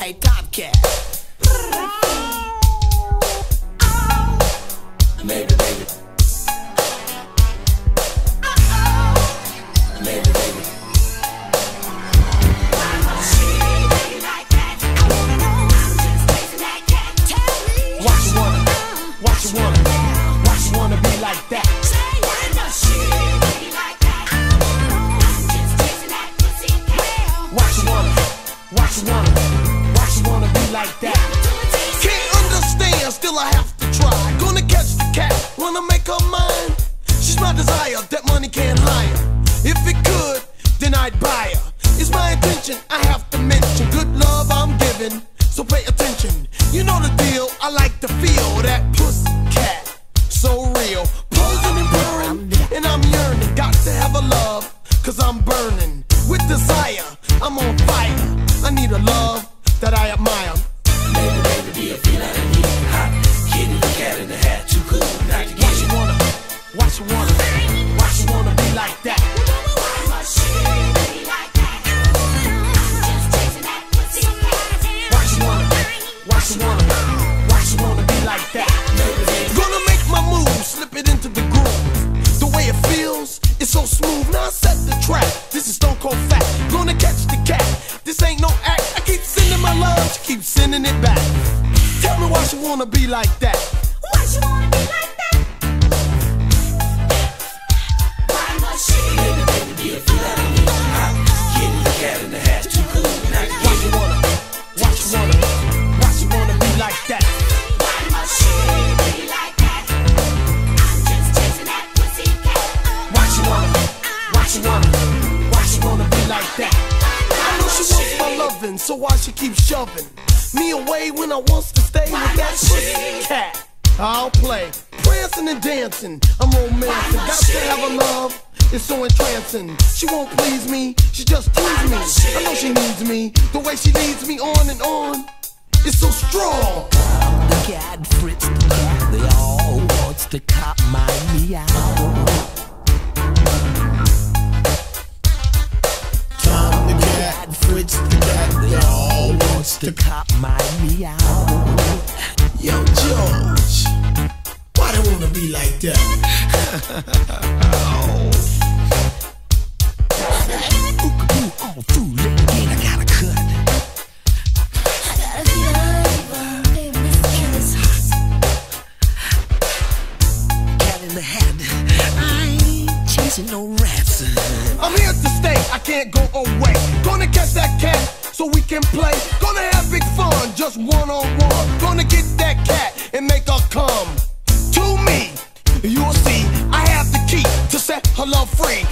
Hey, Tomcat. Maybe, baby. Maybe, baby. Why you wanna be like that? Why you wanna be like that? Can't understand, still I have to try. Gonna catch the cat, wanna make her mine. She's my desire, that money can't hire. If it could, then I'd buy her. It's my intention, I have to mention good love I'm giving, so pay attention. You know the deal, I like to feel that pussy cat, so real. Posing and purring, and I'm yearning. Got to have a love, cause I'm burning with desire. I'm on fire, I need a love that I admire. Maybe, baby, do you feel like I need hot? Kitty, the cat in the hat, too cool not to get it. Why you wanna be like that? Why you wanna be like that? Gonna make my move, slip it into the groove. The way it feels, it's so smooth. Now I set the trap. This is Stone Cold Fat. Gonna catch the cat. This ain't no act. I keep sending my love, she keeps sending it back. Tell me why she wanna be like that. Why she wanna be like that? Why must she? Baby, baby, do you feel that I need hot? Kitty, the cat in the hat, too cool not to get it. Why she wanna be like that? Why must she be like that? I'm just chasing that pussy cat. Why she wanna be like that? I know she wants my loving, so why she keep shoving me away when I wants to stay with that pussy cat? I'll play, prancing and dancing, I'm romancing. Got to have a love, it's so entrancing. She won't please me, she just tease me. I know she needs me, the way she leads me on and on, it's so strong. The cat, Fritz the cat, they all wants to cop my meow. Tom the cat, Fritz the cat, They all wants to cop my meow. Yo, George, why they wanna be like that? All through late again, I got a cut. Cat in the hat, I ain't chasing no rats. I'm here to stay, I can't go away. Gonna catch that cat so we can play. Gonna have big fun, just one-on-one. Gonna get that cat and make her come to me. You'll see, I have the key to set her love free.